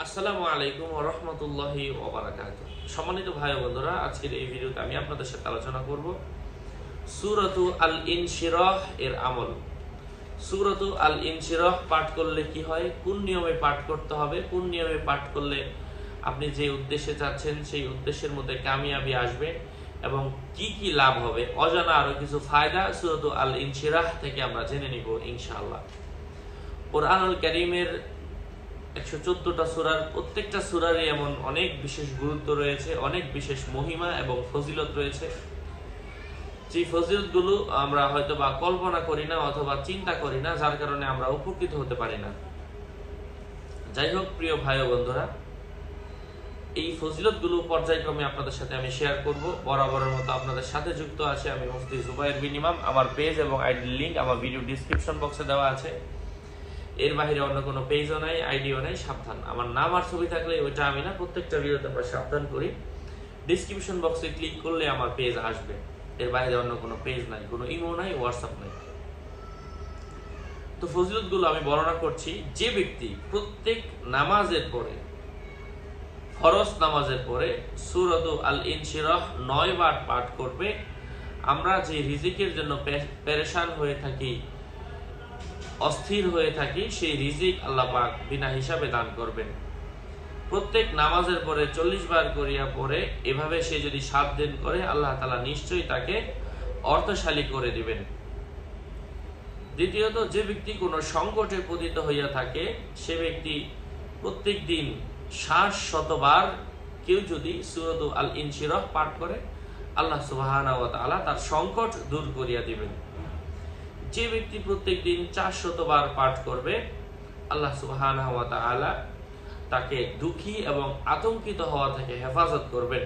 আসসালামু আলাইকুম ওয়া রাহমাতুল্লাহি ওয়া বারাকাতুহু। সম্মানিত ভাই ও বন্ধুরা, আজকের এই ভিডিওতে আমি আপনাদের সাথে আলোচনা করব সূরাতু আল ইনশিরাহ এর আমল। সূরাতু আল ইনশিরাহ পাঠ করলে কি হয়, কোন নিয়মে পাঠ করতে হবে, কোন নিয়মে পাঠ করলে আপনি যে উদ্দেশ্যে যাচ্ছেন সেই উদ্দেশ্যের মধ্যে কামিয়াবি আসবে এবং কি কি লাভ হবে, অজানা আরো কিছু ফায়দা সূরাতু আল ইনশিরাহ থেকে আমরা জেনে নিব ইনশাআল্লাহ। কোরআনুল কারীমের 114টা সূরার প্রত্যেকটা সূরারই এমন অনেক বিশেষ গুরুত্ব রয়েছে, অনেক বিশেষ মহিমা এবং ফজিলত রয়েছে, যে ফজিলতগুলো আমরা হয়তো বা কল্পনা করি না অথবা চিন্তা করি না, যার কারণে আমরা উপকৃত হতে পারি না। যাই হোক প্রিয় ভাই ও বন্ধুরা, এই ফজিলতগুলো পর্যায়ক্রমে আপনাদের সাথে আমি শেয়ার করব। বরাবরের মতো আপনাদের সাথে যুক্ত আছে আমি মুফতি জুবায়ের বিন ইমাম। আমার পেজ এবং আইডির লিংক আমার ভিডিও ডিসক্রিপশন বক্সে দেওয়া আছে। এর বাইরে অন্য কোনো পেজও নাই, আইডিও নাই, সাবধান। আমার নাম আর ছবি থাকলে ওইটা আমি না, প্রত্যেকটা ভিডিওতে আমরা সাবধান করি। ডিসক্রিপশন বক্সে ক্লিক করলে আমার পেজ আসবে। এর বাইরে অন্য কোনো পেজ নাই, কোনো ইমো নাই, হোয়াটসঅ্যাপ নাই। তো ফজিলতগুলো আমি বর্ণনা করছি। যে ব্যক্তি প্রত্যেক নামাজের পরে, ফরজ নামাজের পরে সূরাতু আল ইনশিরাহ 9 বার পাঠ করবে, আমরা যে রিজিকের জন্য পেরেশান হয়ে থাকি, অস্থির হয়ে থাকি, সেই রিজিক আল্লাহ পাক বিনা হিসাবে দান করবেন। প্রত্যেক নামাজের পরে 40 বার করিয়া পরে এভাবে সে যদি 7 দিন করে, আল্লাহ তাআলা নিশ্চয়ই তাকে অর্থশালী করে দিবেন। দ্বিতীয়ত, যে ব্যক্তি কোনো সংকটে পতিত হইয়া থাকে, সে ব্যক্তি প্রত্যেক দিন 60 বার কেউ যদি সূরাতু আল ইনশিরাহ পাঠ করে, আল্লাহ সুবহানাহু ওয়া তাআলা তার সংকট দূর করিয়া দিবেন। যে ব্যক্তি প্রত্যেক দিন 400 বার পাঠ করবে, আল্লাহ সুবহানাহু ওয়া তাআলা তাকে দুঃখী এবং আতঙ্কিত হওয়া থেকে হেফাজত করবেন।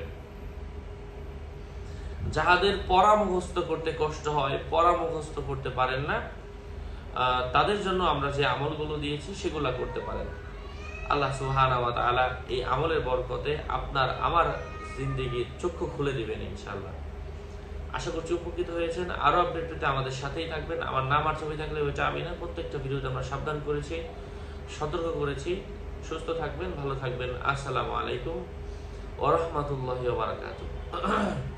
যাহাদের পড়া মুখস্থ করতে কষ্ট হয়, পড়া মুখস্থ করতে পারেন না, তাদের জন্য আমরা যে আমলগুলো দিয়েছি সেগুলো করতে পারেন। আল্লাহ সুবহানাহু ওয়া তাআলা এই আমলের বরকতে আপনার আমার জিন্দেগির চক্ষু খুলে দিবেন ইনশাআল্লাহ। আশা করছি উপকৃত হয়েছেন। আরো আপডেট পেতে আমাদের সাথেই থাকবেন। আমার নাম আর ছবি থাকলে ওইটা আমি না, প্রত্যেকটা ভিডিওতে আমরা সাবধান করেছি, সতর্ক করেছি। সুস্থ থাকবেন, ভালো থাকবেন। আসসালামু আলাইকুম ওয়া রাহমাতুল্লাহি ওয়া বারাকাতুহু।